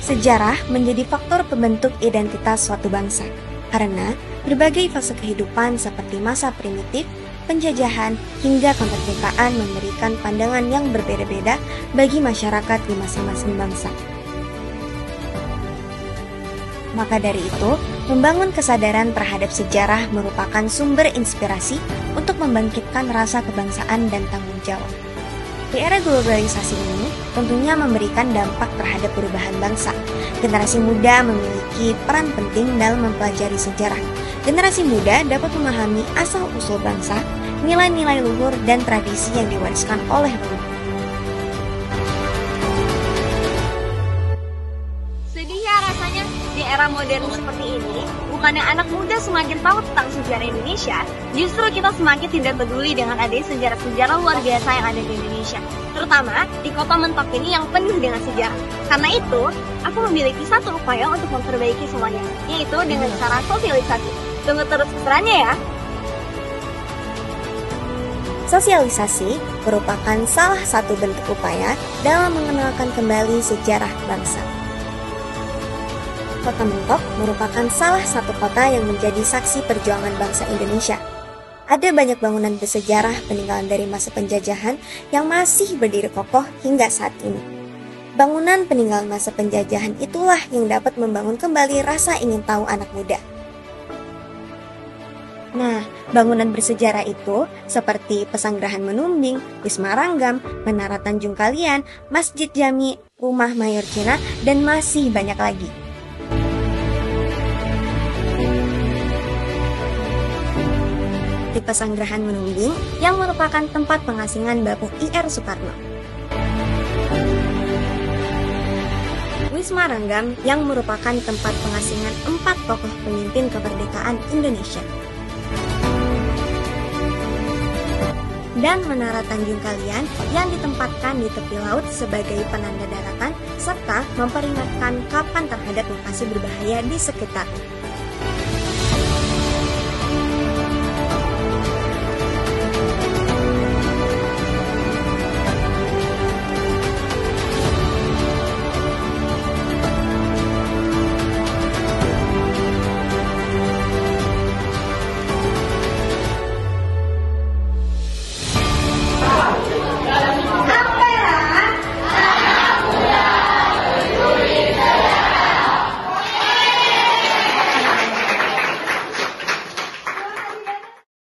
Sejarah menjadi faktor pembentuk identitas suatu bangsa, karena berbagai fase kehidupan seperti masa primitif, penjajahan, hingga kemerdekaan memberikan pandangan yang berbeda-beda bagi masyarakat di masing-masing bangsa. Maka dari itu, membangun kesadaran terhadap sejarah merupakan sumber inspirasi untuk membangkitkan rasa kebangsaan dan tanggung jawab. Di era globalisasi ini, tentunya memberikan dampak terhadap perubahan bangsa. Generasi muda memiliki peran penting dalam mempelajari sejarah. Generasi muda dapat memahami asal-usul bangsa, nilai-nilai luhur, dan tradisi yang diwariskan oleh leluhur. Sedihnya rasanya di era modern seperti ini, bukannya anak muda semakin tahu tentang sejarah Indonesia, justru kita semakin tidak peduli dengan adanya sejarah-sejarah luar biasa yang ada di Indonesia, terutama di kota mentok ini yang penuh dengan sejarah. Karena itu, aku memiliki satu upaya untuk memperbaiki semuanya, yaitu dengan cara sosialisasi. Tunggu terus keserannya ya! Sosialisasi merupakan salah satu bentuk upaya dalam mengenalkan kembali sejarah bangsa. Kota Mentok merupakan salah satu kota yang menjadi saksi perjuangan bangsa Indonesia. Ada banyak bangunan bersejarah peninggalan dari masa penjajahan yang masih berdiri kokoh hingga saat ini. Bangunan peninggalan masa penjajahan itulah yang dapat membangun kembali rasa ingin tahu anak muda. Nah, bangunan bersejarah itu seperti Pesanggerahan Menumbing, Wisma Ranggam, Menara Tanjung Kalian, Masjid Jami, Rumah Mayor Cina, dan masih banyak lagi. Di Pesanggerahan Menumbing yang merupakan tempat pengasingan Bapak I.R. Soekarno. Wisma Ranggam yang merupakan tempat pengasingan 4 tokoh pemimpin kemerdekaan Indonesia. Dan Menara Tanjung Kalian yang ditempatkan di tepi laut sebagai penanda daratan serta memperingatkan kapan terhadap lokasi berbahaya di sekitar.